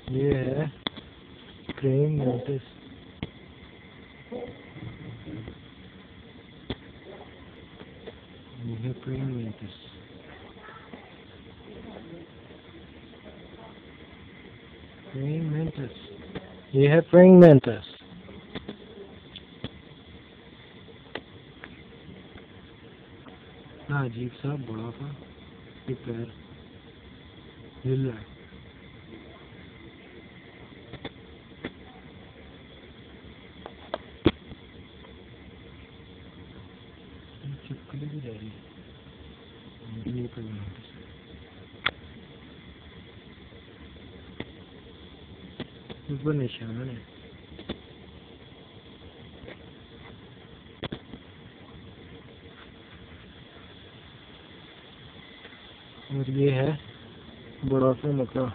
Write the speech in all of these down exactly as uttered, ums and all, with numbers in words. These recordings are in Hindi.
ये है प्रेइंग मैंटिस। ये है प्रेइंग मैंटिस। Praying mantis. ये है प्रेइंग मैंटिस। हाँ, अजीब सा बड़ा सा ये पैर हिल रहा है। चिपकली भी जा रही है। ये प्रेइंग मैंटिस ऊपर निशान है। और ये है बड़ा सा मकड़ा।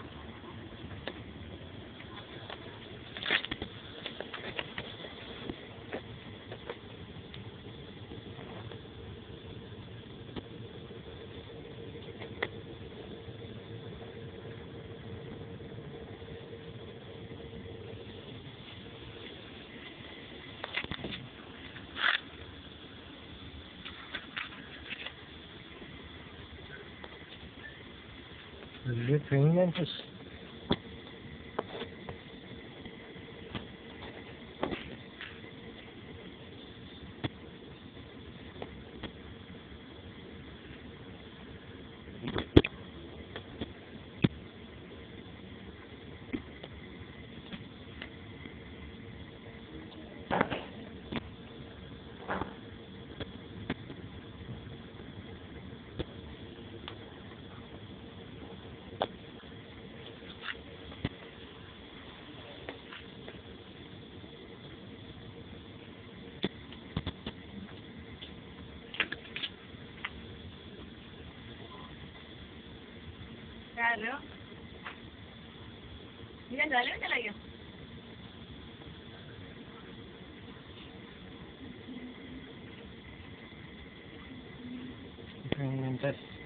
ये प्रेइंग मैंटिस। क्या कर रहे हो? ये जाले में चला गया। Praying mantis.